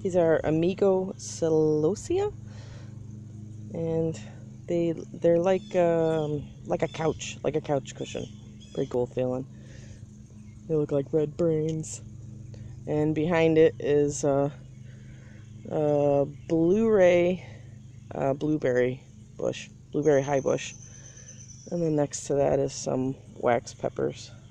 These are Amigo Celosia, and they're like a couch, cushion. Pretty cool feeling. They look like red brains. And behind it is a Blu-Ray blueberry high bush. And then next to that is some wax peppers.